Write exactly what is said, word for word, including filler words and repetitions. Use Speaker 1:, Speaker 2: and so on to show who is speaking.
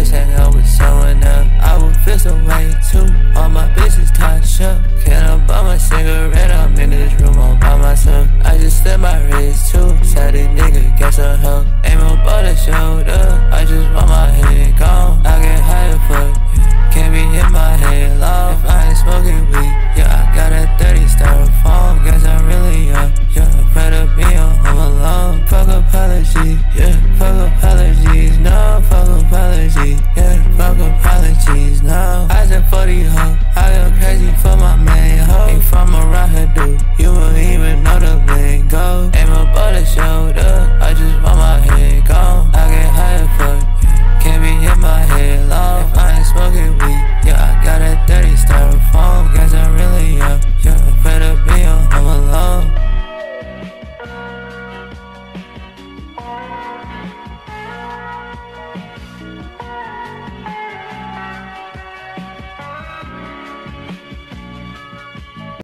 Speaker 1: said I was someone else, I would feel some way too. All my bitches touch up.